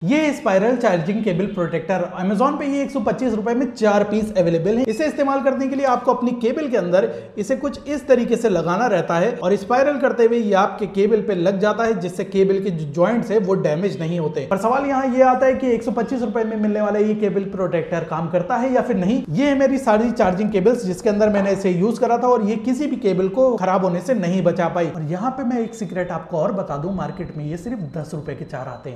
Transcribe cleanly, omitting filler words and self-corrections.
ये spiral charging cable protector Amazon पे ये 125 रुपए में 4 पीस अवेलेबल है। इसे इस्तेमाल करने के लिए आपको अपनी केबल के अंदर इसे कुछ इस तरीके से लगाना रहता है और स्पाइरल करते हुए ये आपके केबल पे लग जाता है, जिससे केबल के जो जॉइंट्स है वो डैमेज नहीं होते। पर सवाल यहाँ ये आता है कि 125 रुपए में मिलने वाला ये केबल प्रोटेक्टर काम करता है या फिर नहीं। ये है मेरी सारी चार्जिंग केबल्स जिसके अंदर मैंने इसे यूज करा था और ये किसी भी केबल को खराब होने से नहीं बचा पाई। और यहाँ पे मैं एक सीक्रेट आपको और बता दूं, मार्केट में ये सिर्फ 10 रुपए के 4 आते हैं।